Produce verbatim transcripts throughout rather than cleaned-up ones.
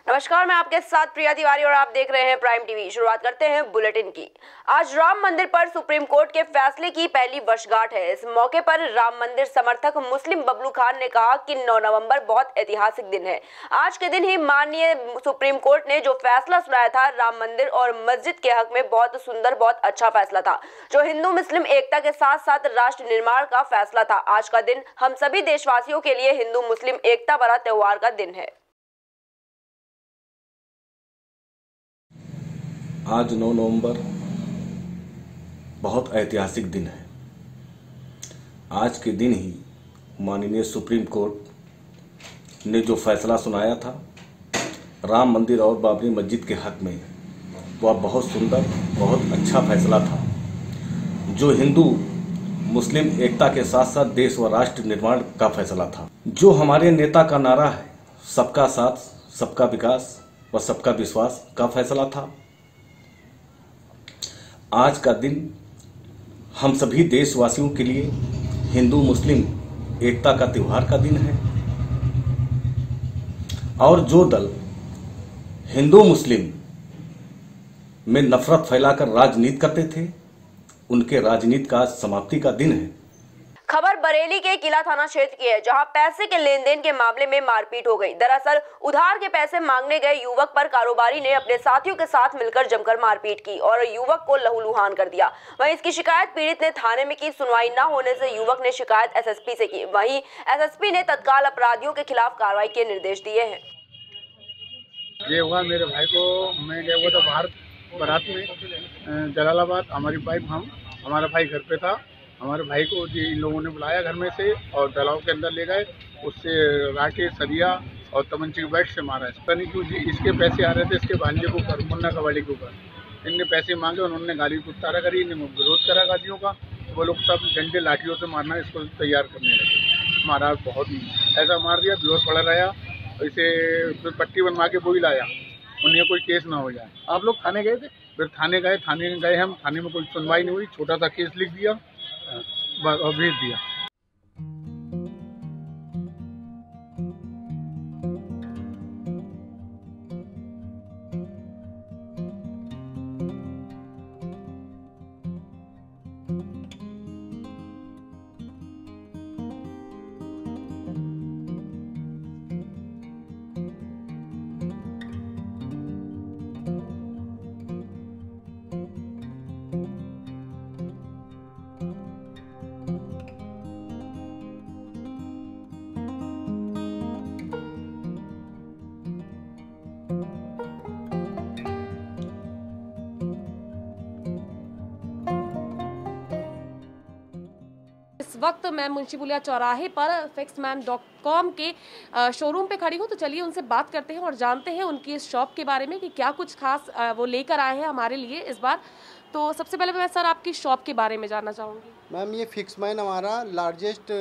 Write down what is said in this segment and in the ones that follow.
नमस्कार, मैं आपके साथ प्रिया तिवारी और आप देख रहे हैं प्राइम टीवी। शुरुआत करते हैं बुलेटिन की। आज राम मंदिर पर सुप्रीम कोर्ट के फैसले की पहली वर्षगांठ है। इस मौके पर राम मंदिर समर्थक मुस्लिम बबलू खान ने कहा कि नौ नवंबर बहुत ऐतिहासिक दिन है। आज के दिन ही माननीय सुप्रीम कोर्ट ने जो फैसला सुनाया था राम मंदिर और मस्जिद के हक में, बहुत सुंदर, बहुत अच्छा फैसला था, जो हिंदू मुस्लिम एकता के साथ साथ राष्ट्र निर्माण का फैसला था। आज का दिन हम सभी देशवासियों के लिए हिंदू मुस्लिम एकता भरा त्योहार का दिन है। आज नौ नवंबर बहुत ऐतिहासिक दिन है। आज के दिन ही माननीय सुप्रीम कोर्ट ने जो फैसला सुनाया था राम मंदिर और बाबरी मस्जिद के हक में, वह बहुत सुंदर, बहुत अच्छा फैसला था, जो हिंदू मुस्लिम एकता के साथ साथ देश व राष्ट्र निर्माण का फैसला था। जो हमारे नेता का नारा है, सबका साथ, सबका विकास व सबका विश्वास का फैसला था। आज का दिन हम सभी देशवासियों के लिए हिंदू मुस्लिम एकता का त्योहार का दिन है। और जो दल हिंदू मुस्लिम में नफरत फैलाकर राजनीति करते थे, उनके राजनीति का समाप्ति का दिन है। खबर बरेली के किला थाना क्षेत्र की है, जहां पैसे के लेन देन के मामले में मारपीट हो गई। दरअसल उधार के पैसे मांगने गए युवक पर कारोबारी ने अपने साथियों के साथ मिलकर जमकर मारपीट की और युवक को लहूलुहान कर दिया। वहीं इसकी शिकायत पीड़ित ने थाने में की। सुनवाई न होने से युवक ने शिकायत एसएसपी से की। वहीं एसएसपी ने तत्काल अपराधियों के खिलाफ कार्रवाई के निर्देश दिए हैं। ये हुआ, मेरे भाई को मैं गया हुआ था बाहर बारात में जलालाबाद। हमारी वाइफ हम हमारा भाई घर पे था। हमारे भाई को जी इन लोगों ने बुलाया घर में से और दलाव के अंदर ले गए। उससे राके, सरिया और तमंचे के बैट से मारा है। पता नहीं क्यों जी इसके पैसे आ रहे थे इसके भांजे के ऊपर, मुन्ना कवाड़ी के ऊपर। इनने पैसे मांगे, उन्होंने गाड़ी को उतारा करी, इन्हें विरोध करा गाड़ियों का। वो लोग सब डंडे लाठियों से मारना इसको तैयार करने लगे। मारा बहुत ऐसा मार दिया, बेहोश पड़ा रहा। इसे फिर पट्टी बनवा के वो ही लाया, उन्हें कोई केस ना हो जाए। आप लोग थाने गए थे? फिर थाने गए, थाने गए हम, थाने में कोई सुनवाई नहीं हुई। छोटा सा केस लिख दिया और भेज दिया। इस वक्त मैं मुंशीपुलिया चौराहे पर फिक्समैन डॉट कॉम के शोरूम पे खड़ी हूँ। तो चलिए उनसे बात करते हैं और जानते हैं उनकी इस शॉप के बारे में कि क्या कुछ खास वो लेकर आए हैं हमारे लिए इस बार। तो सबसे पहले मैं सर आपकी शॉप के बारे में जानना चाहूँगी। मैम, ये फिक्समैन हमारा लार्जेस्ट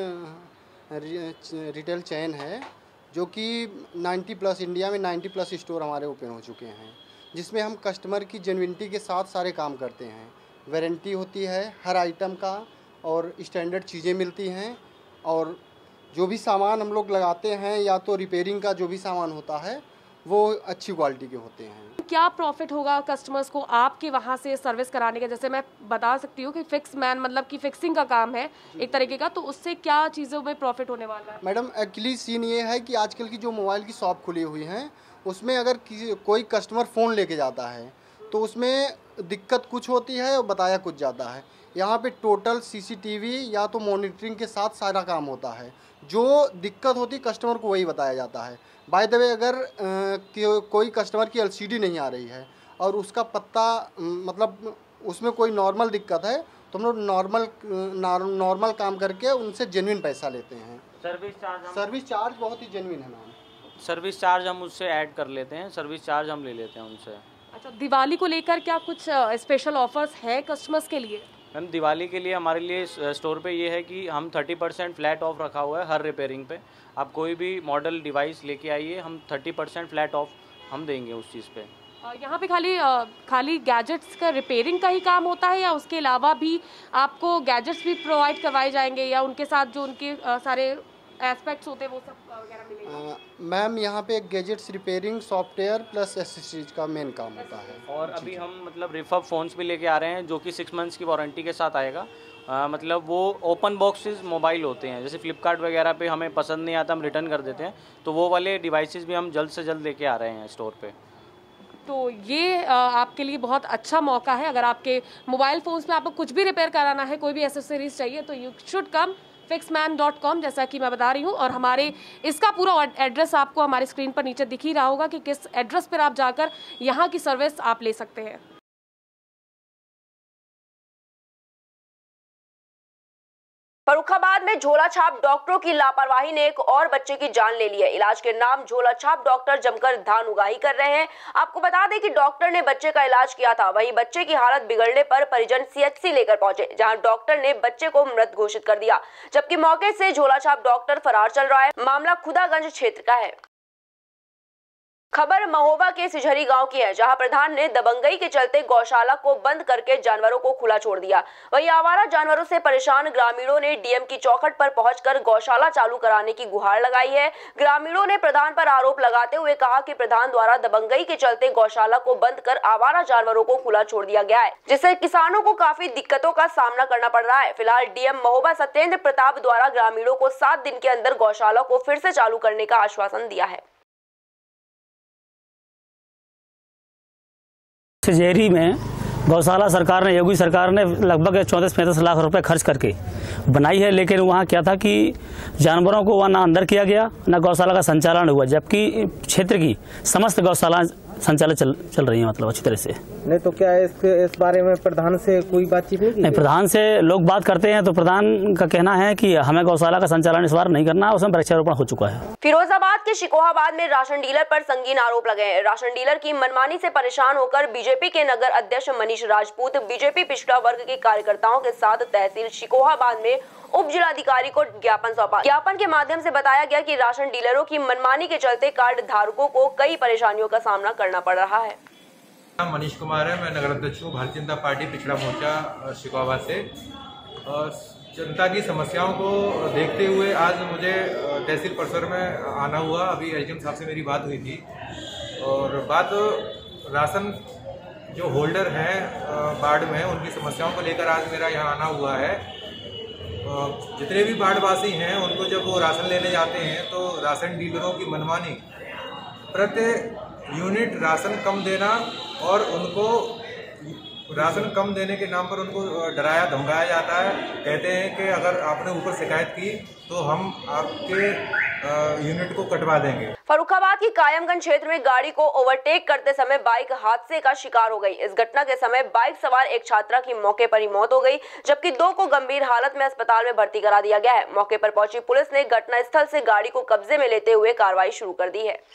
रिटेल चेन है, जो कि नब्बे प्लस इंडिया में नब्बे प्लस स्टोर हमारे ओपन हो चुके हैं, जिसमें हम कस्टमर की जेन्युइनिटी के साथ सारे काम करते हैं। वारंटी होती है हर आइटम का और स्टैंडर्ड चीज़ें मिलती हैं। और जो भी सामान हम लोग लगाते हैं, या तो रिपेयरिंग का जो भी सामान होता है, वो अच्छी क्वालिटी के होते हैं। क्या प्रॉफिट होगा कस्टमर्स को आपके वहाँ से सर्विस कराने का? जैसे मैं बता सकती हूँ कि फिक्स मैन मतलब कि फिक्सिंग का काम है एक तरीके का, तो उससे क्या चीज़ों में प्रॉफिट होने वाला है? मैडम, एक्चुअली सीन ये है कि आजकल की जो मोबाइल की शॉप खुली हुई हैं, उसमें अगर किसी कोई कस्टमर फ़ोन लेके जाता है तो उसमें दिक्कत कुछ होती है और बताया कुछ जाता है। यहाँ पे टोटल सीसीटीवी या तो मॉनिटरिंग के साथ सारा काम होता है। जो दिक्कत होती है कस्टमर को वही बताया जाता है। बाय द वे, अगर आ, कोई कस्टमर की एलसीडी नहीं आ रही है और उसका पत्ता मतलब उसमें कोई नॉर्मल दिक्कत है, तो हम लोग नॉर्मल नॉर्मल काम करके उनसे जेन्युइन पैसा लेते हैं। सर्विस चार्ज सर्विस चार्ज बहुत ही जेन्युइन है मैम। सर्विस चार्ज हम उससे ऐड कर लेते हैं, सर्विस चार्ज हम ले लेते हैं उनसे। अच्छा, दिवाली को लेकर क्या कुछ स्पेशल ऑफर्स है कस्टमर्स के लिए? मैम, दिवाली के लिए हमारे लिए स्टोर पे ये है कि हम तीस परसेंट फ्लैट ऑफ रखा हुआ है हर रिपेयरिंग पे। आप कोई भी मॉडल डिवाइस लेके आइए, हम तीस परसेंट फ्लैट ऑफ हम देंगे उस चीज़ पे। यहाँ पे खाली खाली गैजेट्स का रिपेयरिंग का ही काम होता है, या उसके अलावा भी आपको गैजेट्स भी प्रोवाइड करवाए जाएंगे, या उनके साथ जो उनके सारे एस्पेक्ट्स होते हैं वो सब वगैरह मिलेगा? मैम यहाँ पे gadgets repairing, software plus accessories का मेन काम होता है। और अभी हम मतलब रिफर्ब फ़ोन्स भी लेके आ रहे हैं जो कि सिक्स मंथ्स की वारंटी के साथ आएगा। आ, मतलब वो ओपन बॉक्सेस मोबाइल होते हैं, जैसे फ्लिपकार्ट वगैरह पे हमें पसंद नहीं आता हम रिटर्न कर देते हैं, तो वो वाले डिवाइसेस भी हम जल्द से जल्द लेके आ रहे हैं स्टोर पे। तो ये आपके लिए बहुत अच्छा मौका है। अगर आपके मोबाइल फ़ोन्स में आपको कुछ भी रिपेयर कराना है, कोई भी एसेसरीज चाहिए, तो you should come Fixman dot com, जैसा कि मैं बता रही हूँ। और हमारे इसका पूरा एड्रेस आपको हमारे स्क्रीन पर नीचे दिख ही रहा होगा कि किस एड्रेस पर आप जाकर यहाँ की सर्विस आप ले सकते हैं। फर्रुखाबाद में झोला छाप डॉक्टरों की लापरवाही ने एक और बच्चे की जान ले ली है। इलाज के नाम झोला छाप डॉक्टर जमकर धान उगाही कर रहे हैं। आपको बता दें कि डॉक्टर ने बच्चे का इलाज किया था, वहीं बच्चे की हालत बिगड़ने पर परिजन सीएचसी लेकर पहुंचे, जहां डॉक्टर ने बच्चे को मृत घोषित कर दिया, जबकि मौके से झोला छाप डॉक्टर फरार चल रहा है। मामला खुदागंज क्षेत्र का है। खबर महोबा के सिझरी गांव की है, जहां प्रधान ने दबंगई के चलते गौशाला को बंद करके जानवरों को खुला छोड़ दिया। वहीं आवारा जानवरों से परेशान ग्रामीणों ने डीएम की चौखट पर पहुंचकर गौशाला चालू कराने की गुहार लगाई है। ग्रामीणों ने प्रधान पर आरोप लगाते हुए कहा कि प्रधान द्वारा दबंगई के चलते गौशाला को बंद कर आवारा जानवरों को खुला छोड़ दिया गया है, जिससे किसानों को काफी दिक्कतों का सामना करना पड़ रहा है। फिलहाल डीएम महोबा सत्येंद्र प्रताप द्वारा ग्रामीणों को सात दिन के अंदर गौशाला को फिर से चालू करने का आश्वासन दिया है। सिझरी में गौशाला सरकार ने, योगी सरकार ने लगभग चौंतीस पैंतीस लाख रुपए खर्च करके बनाई है, लेकिन वहाँ क्या था कि जानवरों को वहाँ ना अंदर किया गया, ना गौशाला का संचालन हुआ, जबकि क्षेत्र की समस्त गौशाला संचालित चल चल रही है, मतलब अच्छी तरह से। नहीं तो क्या इस, इस बारे में प्रधान से कोई बातचीत नहीं की? नहीं, प्रधान से लोग बात करते हैं तो प्रधान का कहना है कि हमें गौशाला का संचालन इस बार नहीं करना, उसमें वृक्षारोपण हो चुका है। फिरोजाबाद के शिकोहाबाद में राशन डीलर पर संगीन आरोप लगे हैं। राशन डीलर की मनमानी से परेशान होकर बीजेपी के नगर अध्यक्ष मनीष राजपूत बीजेपी पिछड़ा वर्ग के कार्यकर्ताओं के साथ तहसील शिकोहाबाद में उप जिलाधिकारी को ज्ञापन सौंपा। ज्ञापन के माध्यम से बताया गया कि राशन डीलरों की मनमानी के चलते कार्ड धारकों को कई परेशानियों का सामना करना पड़ रहा है। मनीष कुमार है, मैं नगर अध्यक्ष हूँ भारतीय जनता पार्टी पिछड़ा मोर्चा शिकोहाबाद से। जनता की समस्याओं को देखते हुए आज मुझे तहसील परिसर में आना हुआ। अभी एसडीएम साहब से मेरी बात हुई थी और बात राशन जो होल्डर हैं वार्ड में उनकी समस्याओं को लेकर आज मेरा यहाँ आना हुआ है। जितने भी वार्डवासी हैं उनको जब वो राशन लेने जाते हैं तो राशन डीलरों की मनमानी, प्रति यूनिट राशन कम देना और उनको राशन कम देने के नाम पर उनको डराया धमकाया जाता है। कहते हैं कि अगर आपने ऊपर शिकायत की तो हम आपके यूनिट को कटवा देंगे। फर्रुखाबाद की कायमगंज क्षेत्र में गाड़ी को ओवरटेक करते समय बाइक हादसे का शिकार हो गई। इस घटना के समय बाइक सवार एक छात्रा की मौके पर ही मौत हो गई, जबकि दो को गंभीर हालत में अस्पताल में भर्ती करा दिया गया है। मौके पर पहुंची पुलिस ने घटनास्थल से गाड़ी को कब्जे में लेते हुए कार्रवाई शुरू कर दी है।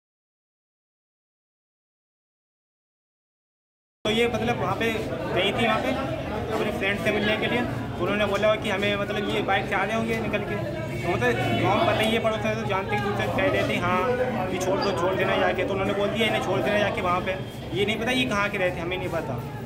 तो ये मतलब वहाँ पे गई थी, वहाँ पे अपने फ्रेंड से मिलने के लिए। उन्होंने बोला कि हमें मतलब ये बाइक से आ रहे होंगे निकल के, तो मतलब गाँव पता ही है पड़ोस है तो जानते हैं दूसरे कह रहे थे हाँ कि छोड़ दो छोड़ देना जाके, तो उन्होंने बोल दिया इन्हें छोड़ देना जाके वहाँ पे। ये नहीं पता ये कहाँ के रहते, हमें नहीं पता।